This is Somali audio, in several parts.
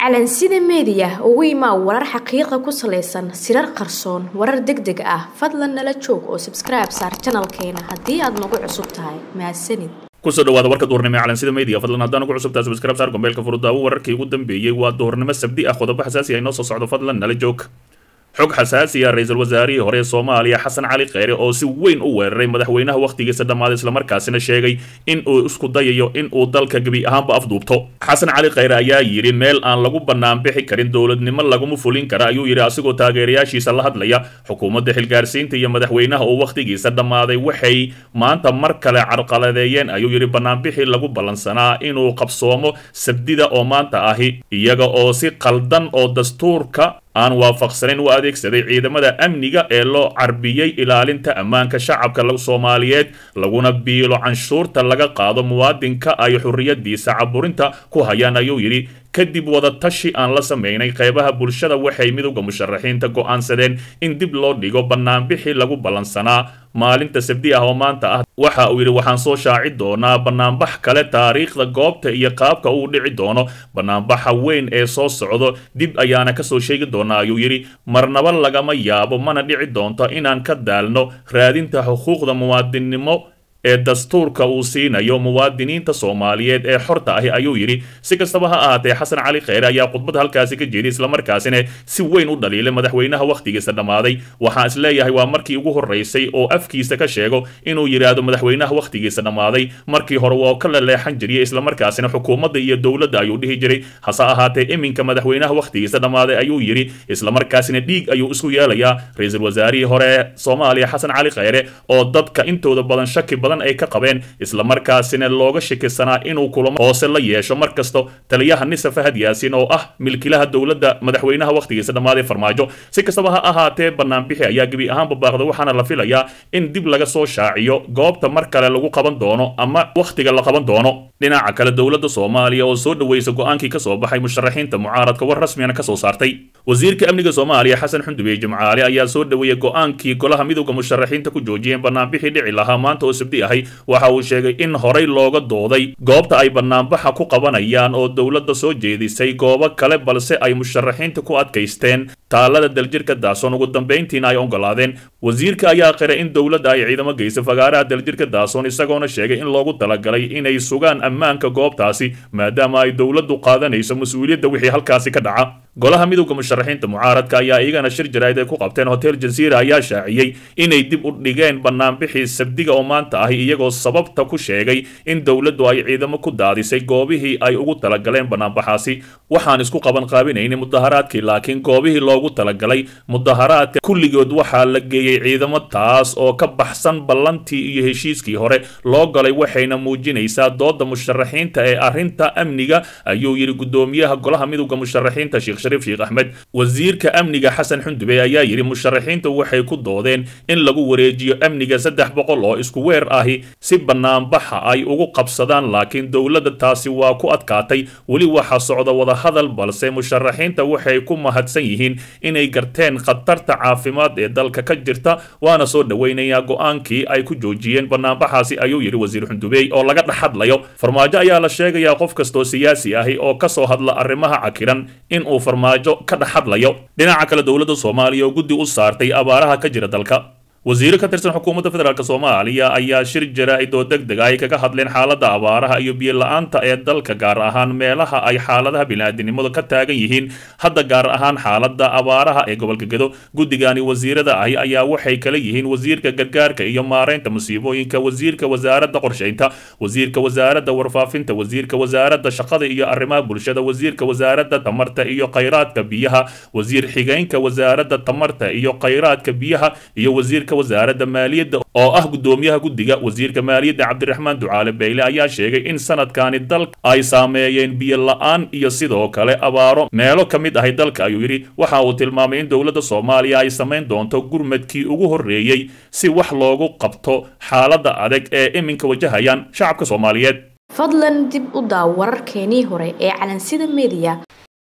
calansida media ugu imaa warar xaqiiqo ku saleysan sirar qarsoon warar degdeg ah fadlan nala joog oo subscribe saar channelkeena haddii aad nagu cusub tahay mahadsanid kusoo dhawaada warka duurnimo ee calansida media fadlan haddaan ugu cusubtahay subscribe saar gombeelka furudaawo wararkii ugu dambeeyay waa duurnimo sabdi ah qodobo xasaasi ah inoo soo socdo fadlan nala joog xog xasaasi ah ra'iisul wasaarihii hore ee Soomaaliya Xasan Cali Kheyre oo si weyn u weeraray madaxweynaha waqtigiisa dhamaaday isla markaasina sheegay in uu isku dayayo in uu dalka gabi ahaanba afduubto Xasan Cali Kheyre ayaa yiri meel aan lagu banaan bixi karin dawladnimo laguma fulin kara ayuu yiri asigoo taageerayaashiisa la hadlaya xukuumadda xilgaarsiinta iyo madaxweynaha oo waqtigiisa dhamaaday waxay maanta mar kale carqaladeeyeen ayuu yiri banaan bixi lagu balansanaa inuu qabsoomo sabdida oo maanta ahi iyaga oo si qaldan oo dastuurka aan waafaqsaneyn u adeegsaday ciidamada amniga ee loo carbiyay ilaalinta ammaanka shacabka Soomaaliyeed laguna biilo canshuurta laga qaado muwaadinka ay xurriyadiisa caburinta ku hayaan ayuu yiri kadib wada tashi aan la sameynay qaybaha bulshada waxay midowga musharaxiinta go'aansadeen in dib loo dhigo banaanbixi lagu balansanaa maalinta sabti ah oo maanta ah waxa uu yiri waxaan soo shaaci doonaa banaanbax kale taariikhda goobta iyo qaabka uu dhici doono banaanbaxa weyn ee soo socdo dib ayaana ka soo sheegi doonaa ayuu yiri marnaba lagama yaabo mana dhici doonto inaan ka daalno raadinta xuquuqda muwaadinimo ee dastuurka uu siinayo muwaadiniinta Soomaaliyeed ee xorta ah ayuu yiri si kastaba ha ahaatee Xasan Cali Kheyre ayaa khudbad halkaasi ka jeediyay isla markaasina si weyn u dhaliilay madaxweynaha waqtigiisa dhamaaday waxa isleeyahay waa markii ugu horeysay oo afkiisa ka sheego inuu yiraahdo madaxweynaha waqtigiisa dhamaaday markii hore waa kala leexan jiray isla markaasina xukuumadda iyo dawladda ayuu dhihi jiray hase ahaatee iminka madaxweynaha waqtigiisa dhamaaday ayuu yiri isla markaasina dhiig ayuu isku yeelayaa ra'iisul wasaarihii hore Soomaaliya Xasan Cali Kheyre oo dadka intooda badan shaki ay ka qabeen isla markaasina looga shakisanaa inuu kulamo hoose la yeesho markasto taliyaha Nisa Fahad Yaasin oo ah milkiilaha dawladda madaxweynaha waqtigiisa dhamaaday farmaajo si kastaba ha ahaatee banaanbixi ayaa gabi ahaan baaqday waxaana la filayaa in dib laga soo shaaciyo goobta mar kale lagu qaban doono ama waqtiga la qaban doono dhinaca kale dawladda Soomaaliya oo soo dhaweysay go'aankii ka soo baxay musharaxiinta mucaaradka war rasmi ah ka soo saartay wasiirka amniga Soomaaliya Xasan Xundubey Jimcaale ayaa soo dhaweeyay go'aankii golaha midowga musharaxiinta ku joojiyeen banaanbixi dhici lahaa maanta oo sabti waxa uu sheegay in horey looga dooday goobta ay banaanbaxa ku qabanayaan oo dawladda soo jeedisay goobo kale balse ay musharaxiinta ku adkaysteen taalada daljirka Daason ugu dambeyntiina ay ogolaadeen wasiirka ayaa qiray in dawladda ay ciidamo geyso fagaaraha daljirka Daason isagoona sheegay in loogu talagalay inay sugaan ammaanka goobtaasi maadaama ay dawladdu qaadanayso mas'uuliyadda wixii halkaasi ka dhaca golaha midowga musharaxiinta mucaaradka ayaa iyagana shir jaraa'id ay ku qabteen hotel Jazeera ayaa shaaciyay inay dib u dhigeen banaanbixii sabdiga oo maanta ah iyagoo sababta ku sheegay in dawladdu ay ciidamo ku daadisay goobihii ay ugu talagaleen banaanbaxaasi waxaan isku qaban qaabinaynay mudaharaadkii laakiin goobihii loogu talagalay mudaharaadka kulligood waxaa la geeyay ciidamo taas oo ka baxsan ballantii iyo heshiiskii hore loo galay waxayna muujinaysaa dooda musharaxiinta ee arrinta amniga ayuu yiri gudoomiyaha golaha midowga musharaxiinta Sheekh Shariif Sheekh Ahmed wasiirka amniga Xasan Xundubey ayaa yiri musharaxiinta waxay ku doodeen in lagu wareejiyo amniga 300 oo isku weer ahi si banaanbaxa ay ugu qabsadaan laakiin dawladda taasi waa ku adkaatay wali waxa socda wada hadal balse musharaxiinta waxay ku mahadsan yihiin inay garteen khatarta caafimaad ee dalka ka jirta waana soo dhaweynaya go'aankii ay ku joojiyeen banaanbaxaasi ayuu yiri wasiir Xundubey oo laga dhaxadlayo farmaajo ayaa la sheegaya qof kasto siyaasi ahi oo ka soo hadla arrimaha cakiran in uu farmaajo ka dhaxadlayo dhinaca kale dawladda Soomaaliya oo guddi u saartay abaaraha ka jira dalka wasiir ka tirsan xukuumadda federaalka Soomaaliya ayaa shir jaraa'id oo degdeg ah kaga hadleen xaaladda abaaraha iyo biyo la'aanta ee dalka gaar ahaan meelaha ay xaaladaha bini'aadanimada ka taagan yihiin hadda gaar ahaan xaaladda abaaraha ee gobolka Gedo guddigani wasiirada ayaa waxay kala yihiin wasiirka gargaarka iyo maareynta musiibooyinka wasiirka wasaaradda qorsheynta wasiirka wasaaradda warfaafinta wasiirka wasaaradda shaqada iyo arrimaha bulshada wasiirka wasaaradda tamarta iyo kheyraadka biyaha wasiir xigeenka wasaaradda tamarta iyo kheyraadka biyaha iyo wasiirka wasaaradda maaliyadda oo ah gudoomiyaha guddiga wasiirka maaliyadda Cabdiraxmaan Ducaale Beyle ayaa sheegay in sanadkani dalka ay saameeyeen biyo la'aan iyo sidoo kale abaaro meelo ka mid ah dalka ayuu yiri waxa uu tilmaamay in dawladda Soomaaliya ay sameyn doonto gurmadkii ugu horeeyay si wax loogu qabto xaaladda adag ee iminka wajahayaan shacabka Soomaaliyeed fadlan dib u daaw wararkeenii hore ee calansida media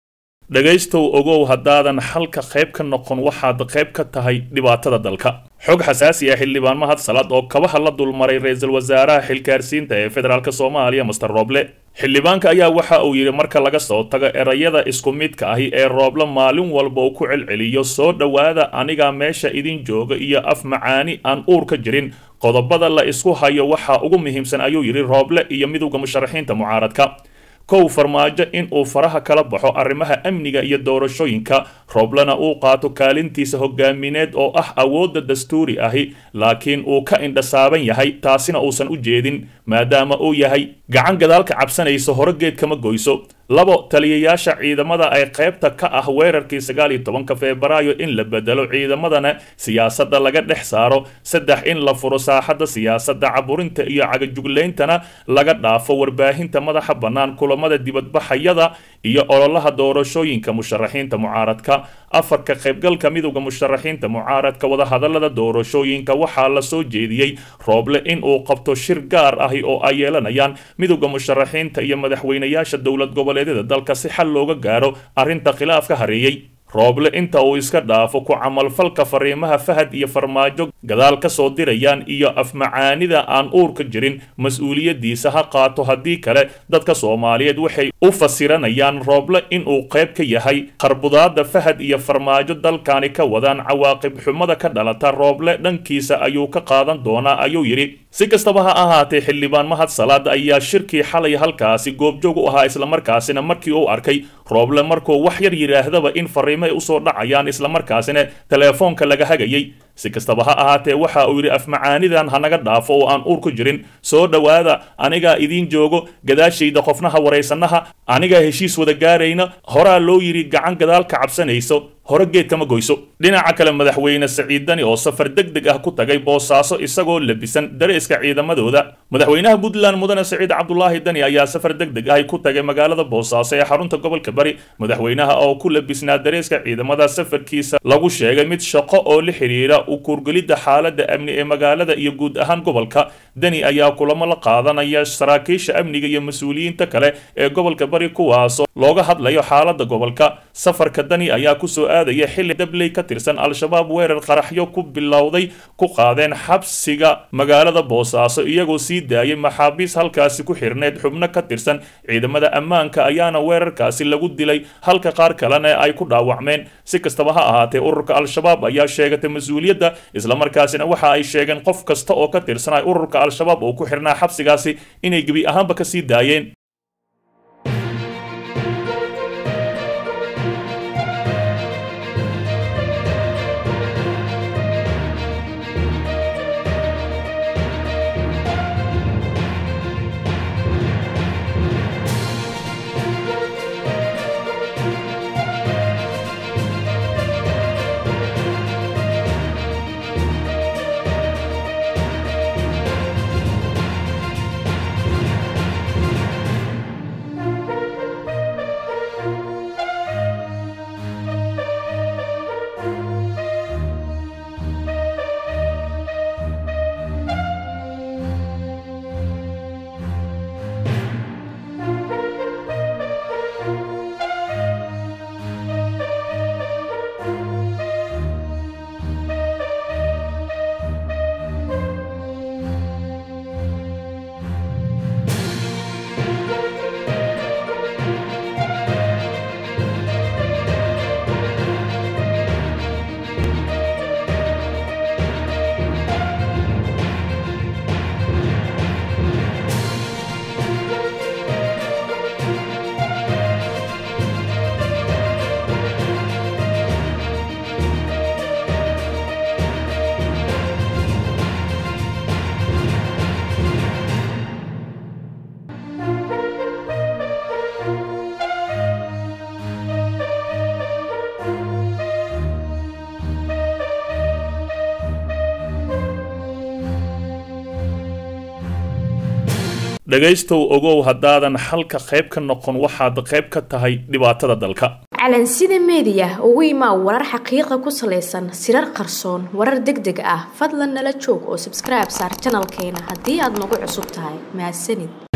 dhagaystow ogow haddaadan xalka qayb ka noqon waxaad qayb ka tahay dhibaatada dalka xog xasaasi ah xildhibaan mahad salaad oo kabaha la dulmaray ra'iisul wasaaraha xilkaarsiinta ee federaalka Soomaaliya Mr. Roble xildhibaanka ayaa waxa uu yiri marka laga soo tago erayada isku midka ahi ee Roble maalin walba uu ku celceliyo soo dhawaada aniga meesha idin jooga iyo af macaani aan uur ka jirin qodobada la isku hayo waxa ugu muhiimsan ayuu yiri Roble iyo midowga musharaxiinta mucaaradka kow farmaajo in uu faraha kala baxo arrimaha amniga iyo doorashooyinka Roblena uu qaato kaalintiisa hogaamineed oo ah awoodda dastuuri ahi laakiin uu ka indhasaaban yahay taasina uusan u jeedin maadaama uu yahay gacan gadaalka cabsanayso horogeed kama goyso labo taliyayaasha ciidamada ay qaybta ka ah weerarkii 19 Febraayo in la bedelo ciidamadana siyaasadda laga dhex saaro saddex in la furo saaxadda siyaasadda caburinta iyo cagajugleentana laga dhaafo warbaahinta madaxa bannaan kulamada dibadbaxayada iyo ololaha doorashooyinka musharaxiinta mucaaradka afarka qaybgalka midowga musharaxiinta mucaaradka wada hadallada doorashooyinka waxaa la soo jeediyay Roble in uu qabto shir gaar ah oo ay yeelanayaan midowga musharaxiinta iyo madaxweynayaasha dowlad goboleedyada dalka si xal looga gaaro arrinta khilaafka hareeyay Roble inta uu iska dhaafo ku camalfalka fariimaha Fahad iyo Farmaajo gadaal ka soo dirayaan iyo af macaanida aan uur ka jirin mas'uuliyadiisa ha qaato haddii kale dadka Soomaaliyeed waxay u fasiranayaan Roble in uu qayb ka yahay qarbudaada Fahad iyo Farmaajo dalkani ka wadaan cawaaqib xumada ka dhalata Roble dhankiisa ayuu ka qaadan doonaa ayuu yiri si kastaba ha ahaatee xildhibaan mahad salaad ayaa shirkii xalay halkaasi goobjoog u ahaa isla markaasina markii uu arkay Roble markuu wax yar yiraahdaba in fariimay u soo dhacayaan isla markaasina telefoonka laga hagayay si kastaba ha ahaatee waxa uu yiri af macaanidan hanaga dhaafo oo aan uur ku jirin soo dhawaada aniga idin joogo gadaashayda qofnaha wareysanaha aniga heshiis wada gaarayna horaa loo yiri gacan gadaalka cabsanayso horogeed kama goyso dhinaca kale madaxweyne Saciid Dani oo safar degdeg ah ku tagay Boosaaso isagoo labisan dareeska ciidamadooda madaxweynaha Puntland mudane Saciid Cabdullaahi Dani ayaa safar degdeg ah ku tagay magaalada Boosaaso ee xarunta gobolka Bari madaxweynaha oo ku labisnaa dareeska ciidamada safarkiisa lagu sheegay mid shaqo oo la xiriira u kurgalida xaaladda amni ee magaalada iyo guud ahaan gobolka Dani ayaa kulamo la qaadanaya saraakiisha amniga iyo mas'uuliyiinta kale ee gobolka Bari kuwaas looga hadlayo xaaladda gobolka safarka Dani ayaa ku soo aadaya xilli dabley ka tirsan al-shabaab weerar qaraxyo ku bilowday ku qaadeen xabsiga magaalada Boosaaso iyagoo sii daayay maxaabiis halkaasi ku xirneed xubno ka tirsan ciidamada ammaanka ayaana weerarkaasi lagu dilay halka qaar kalena ay ku dhaawacmeen si kastaba ha ahaatee ururka al-shabaab ayaa sheegatay mas'uuliyadda isla markaasina waxa ay sheegeen qof kasta oo ka tirsan ururka al-shabaab oo ku xirnaa xabsigaasi inay gabi ahaanba ka sii daayeen dhagaystow ogow haddaadan xalka qayb ka noqon waxaad qayb ka tahay dhibaatada dalka calansida media ugu imaa warar xaqiiqa ku saleysan sirar qarsoon warar degdeg ah fadlan nala joog oo subscribe saar channelkeena haddii aad nagu cusub tahay mahadsanid